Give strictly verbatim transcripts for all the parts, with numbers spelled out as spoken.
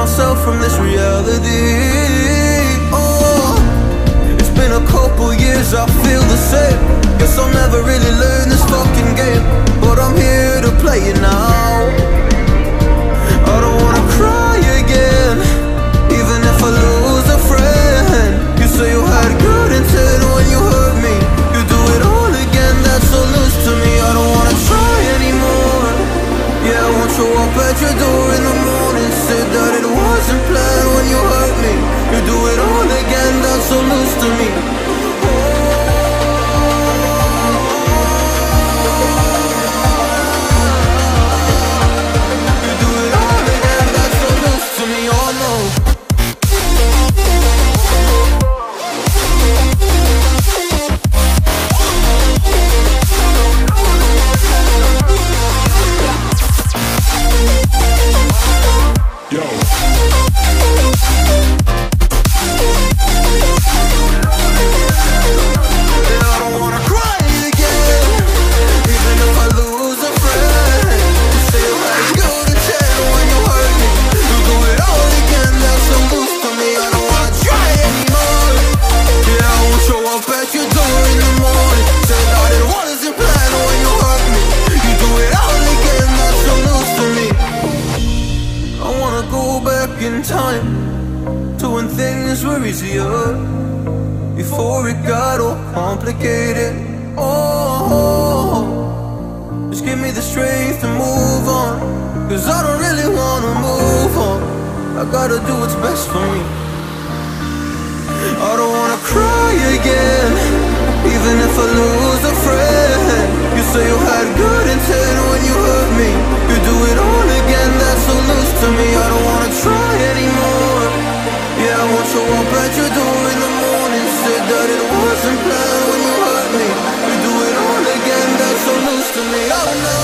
myself from this reality. Oh, it's been a couple years, I feel the same. Guess I'll never really learn this fucking game, but I'm here to play it now. I don't wanna cry again, even if I lose a friend. You say you had good intent when you hurt me. You do it all again, that's so loose to me. I don't wanna try anymore. Yeah, I won't show up at your door in the morning. Said that it wasn't planned when you hurt me. You do it all again, that's so loose to me. You do it all again, that's so loose to me. Oh no. Before it got all complicated. Oh, just give me the strength to move on, cause I don't really wanna move on. I gotta do what's best for me. I don't wanna cry again, even if I lose a friend. You say you had good intent when you hurt me. You do it all again, that's so loose to me. I don't wanna try anymore. Yeah, I won't show up at your door in the morning. Said that it wasn't planned when you hurt me. You do it all again, that's so loose to me. Oh no.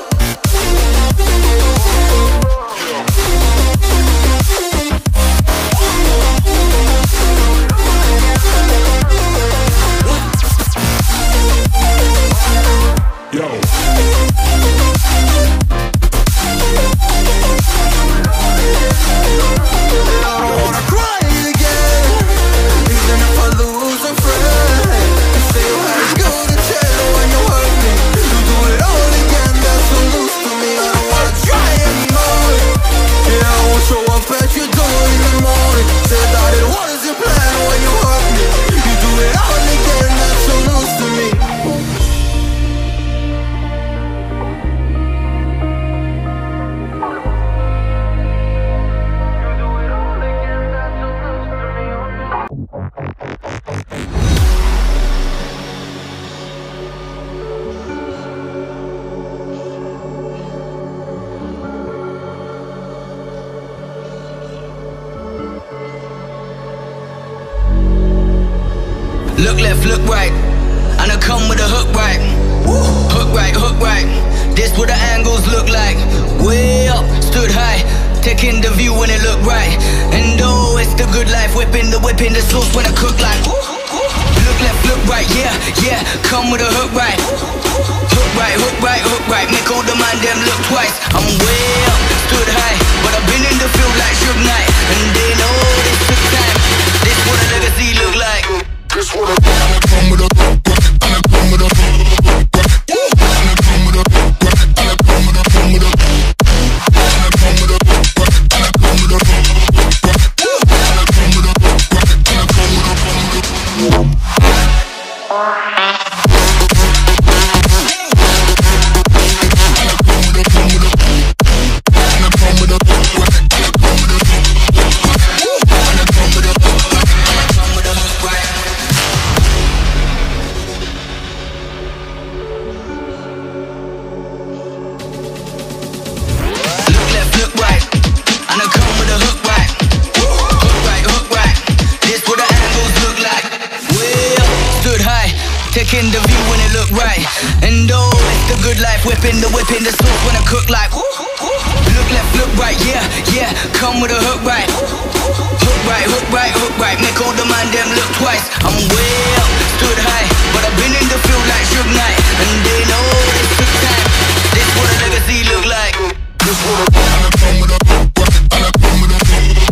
Look left, look right, and I come with a hook right. Hook right, hook right, this what the angles look like. Way up, stood high, taking the view when it look right. And oh, it's the good life, whipping the whipping the sauce when I cook like. Look left, look right, yeah, yeah, come with a hook right. Hook right, hook right, hook right, make all the man them look twice. I'm way up, stood high, but I've been in the field like Suge Knight. And they know this took time, this what a legacy look like. This what I come with a and I come with a and I come with a and I come with a come with a and I come with a and I come with a and I come with a and I come with a taking the view when it look right. And oh, it's the good life, whipping the whipping the sauce when I cook like. Look left, look right, yeah, yeah, come with a hook right. Hook right, hook right, hook right, make all the man them look twice. I'm way up, stood high, but I've been in the field like Suge Knight. And they know this took time, this what a legacy look like. This what a and I come with a and I come with a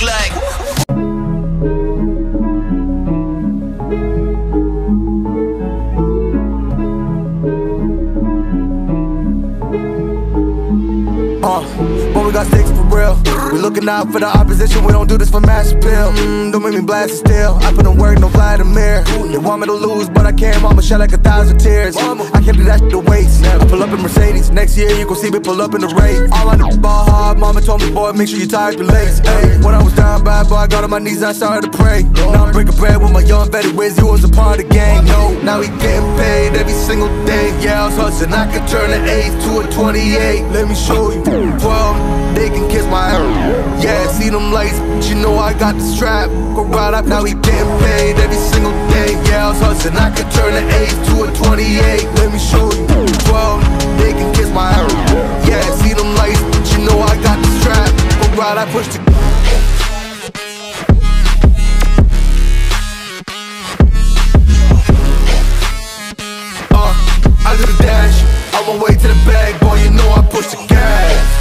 look like. Uh, but we got stakes for real. We looking out for the opposition, we don't do this for mass appeal. mm, Don't make me blast it still, I put in work, no Vladimir. They want me to lose, but I can't, mama shed like a thousand tears. I can't do that shit to waste. I pull up in Mercedes, next year you gon' see me pull up in the race. All I know is ball hard, mama told me, boy, make sure you tie your legs. Ay, when I was down bad, boy, I got on my knees and I started to pray. Now I'm breaking bread with my young vetted Wiz, he was a part of the gang. No, now he getting paid every single day. Yeah, I was hustling, I could turn an eight to a twenty-eight. Let me show you. twelve, they can kiss my hair. Yeah, see them lights, but you know I got the strap. Go right up, now he getting paid every single day. Yeah, I was hustling, I could turn an eight to a twenty-eight. Let me show you. twelve, they can kiss my hair. Yeah, see them lights, but you know I got the strap. Go right, I push the Uh, I do the dash, on my way to the bag, boy, you know I push the gas.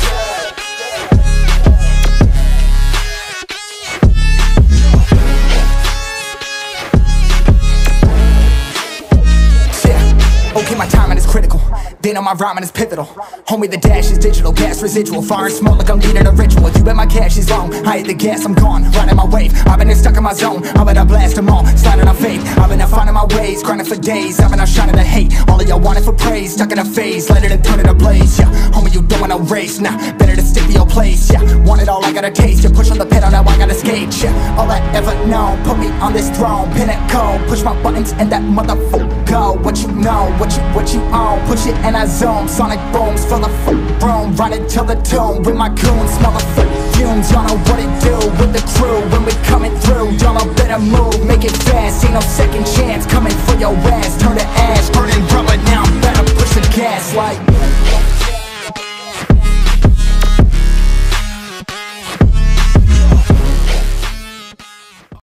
Okay, my timing is critical, then on my rhyming is pivotal. Homie, the dash is digital, gas residual, fire and smoke like I'm leading a ritual. You bet my cash is long, I hit the gas, I'm gone, riding my wave. I've been stuck in my zone, I bet I blast them all, sliding on faith. I've been out finding my ways, grinding for days. I've been out shining the hate, all of y'all wanted for praise. Stuck in a phase, let it turn it a blaze, yeah. Homie, you don't want no race, nah, better to stick to your place, yeah. Want it all, I gotta taste, you push on the pedal, now I gotta skate, yeah. All I ever know, put me on this throne, pinnacle. Push my buttons and that motherfucker go. What you know, what you, what you own, push it and I zoom. Sonic booms, full of room, run it till the tomb. With my goons, smell the fumes. Y'all know what it do with the crew when we coming through. Y'all know better move, make it fast. Ain't no second chance coming for your ass. Turn to ash, burning rubber now. Better push the gas like